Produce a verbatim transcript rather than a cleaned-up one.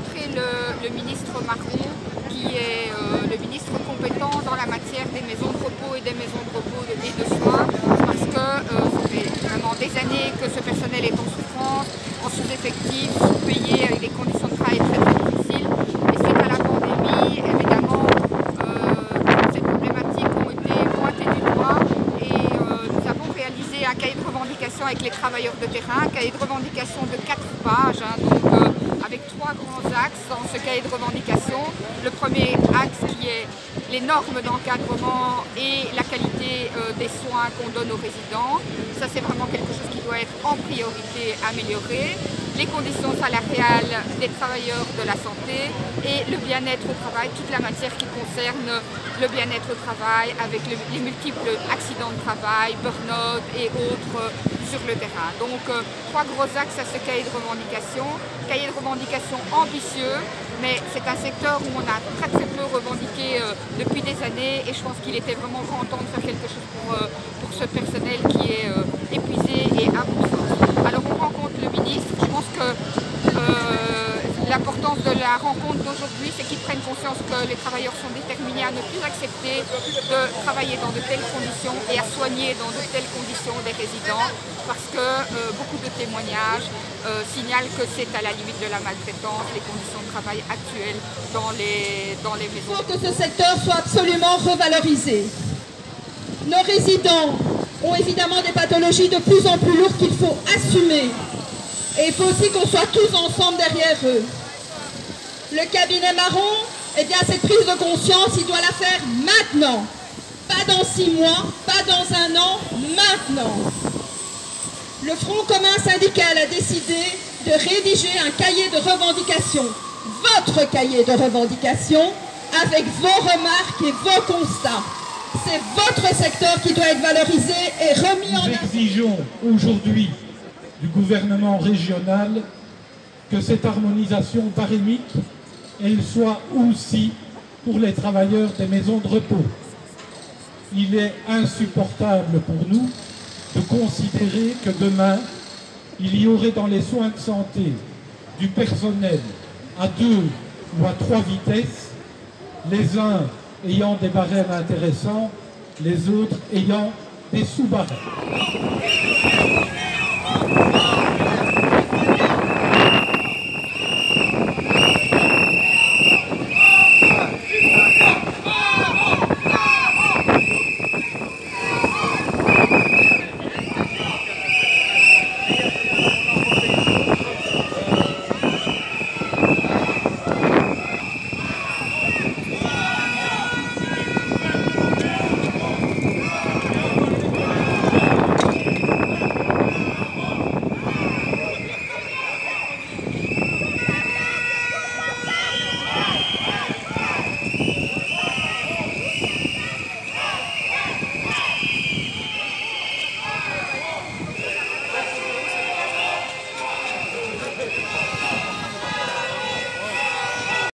rencontré le, le ministre Marron, qui est euh, le ministre compétent dans la matière des maisons de repos et des maisons de repos et de soins, parce que euh, ça fait vraiment des années que ce personnel est en souffrance, en sous-effectif, sous-payé, avec des conditions de travail très très difficiles. Et suite à la pandémie, évidemment, euh, ces problématiques ont été pointées du doigt et euh, nous avons réalisé un cahier de revendication avec les travailleurs de terrain, un cahier de revendication de quatre pages, hein, donc, euh, avec trois grands axes dans ce cahier de revendication. Le premier axe qui est les normes d'encadrement et la qualité euh, des soins qu'on donne aux résidents. Ça, c'est vraiment quelque chose qui doit être en priorité amélioré. Les conditions salariales des travailleurs de la santé et le bien-être au travail, toute la matière qui concerne le bien-être au travail avec le, les multiples accidents de travail, burn-out et autres euh, sur le terrain. Donc, euh, trois gros axes à ce cahier de revendication. Cahier de revendication ambitieux, mais c'est un secteur où on a très très peu revendiqué euh, depuis des années et je pense qu'il était vraiment grand temps de faire quelque chose pour, euh, pour ce personnel qui est euh, épuisé et à bout de force. Alors on rencontre le ministre, je pense que euh, l'importance de la rencontre d'aujourd'hui, c'est qu'ils prennent conscience que les travailleurs sont déterminés à ne plus accepter de travailler dans de telles conditions et à soigner dans de telles conditions des résidents, parce que euh, beaucoup de témoignages euh, signalent que c'est à la limite de la maltraitance, les conditions de travail actuelles dans les, dans les maisons. Il faut que ce secteur soit absolument revalorisé. Nos résidents ont évidemment des pathologies de plus en plus lourdes qu'il faut assumer. Et il faut aussi qu'on soit tous ensemble derrière eux. Le cabinet Marron, eh bien cette prise de conscience, il doit la faire maintenant. Pas dans six mois, pas dans un an, maintenant. Le Front commun syndical a décidé de rédiger un cahier de revendications, votre cahier de revendications, avec vos remarques et vos constats. C'est votre secteur qui doit être valorisé et remis en avant. Nous exigeons aujourd'hui du gouvernement régional que cette harmonisation barémique, elle soit aussi pour les travailleurs des maisons de repos. Il est insupportable pour nous de considérer que demain, il y aurait dans les soins de santé du personnel à deux ou à trois vitesses, les uns ayant des barèmes intéressants, les autres ayant des sous-barèmes.